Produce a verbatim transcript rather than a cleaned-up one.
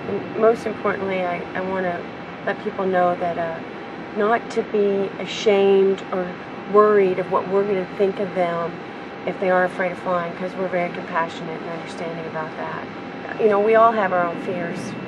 And most importantly, I, I want to let people know that uh, not to be ashamed or worried of what we're going to think of them if they are afraid of flying, because we're very compassionate and understanding about that. You know, we all have our own fears.